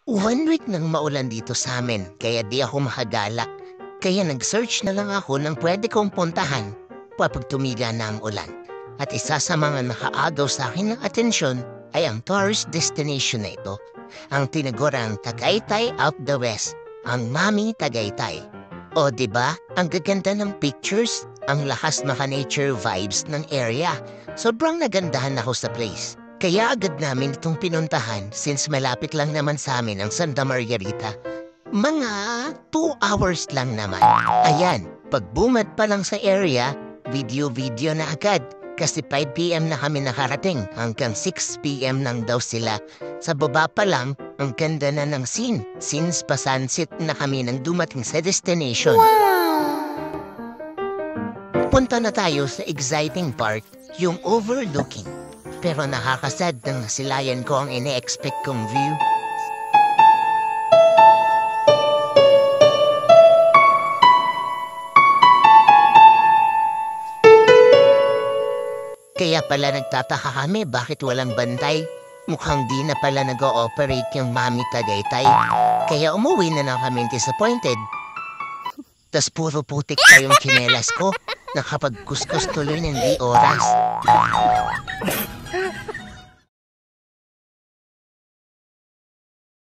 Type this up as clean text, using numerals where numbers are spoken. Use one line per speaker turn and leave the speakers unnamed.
One week nang maulan dito sa amin, kaya di ako makagala. Kaya nag-search na lang ako ng pwede kong puntahan kapag tumila na ang ulan. At isa sa mga nakaagaw sa akin ng atensyon ay ang tourist destination na ito. Ang tinagurang Tagaytay of the West, ang Mami Tagaytay. O diba, ang gaganda ng pictures, ang lakas maka-nature vibes ng area. Sobrang nagandahan ako sa place. Kaya agad namin itong pinuntahan since malapit lang naman sa amin ang Santa Margarita. Mga 2 hours lang naman. Ayan, pagbumad pa lang sa area, video-video na agad. Kasi 5 PM na kami nakarating, hanggang 6 PM nang daw sila. Sa baba pa lang, ang ganda na ng scene. Since pa sunset na kami nang dumating sa destination. Punta na tayo sa exciting part, yung overlooking. Pero nakakasad nang nasilayan ko ang ine-expect kong view. Kaya pala nagtataka kami bakit walang bantay. Mukhang di na pala nag-ooperate yung Mami Tagaytay. Kaya umuwi na lang kami disappointed. Tas puro putik pa yung tsinelas ko. Nakapagkuskus tuloy ng di oras.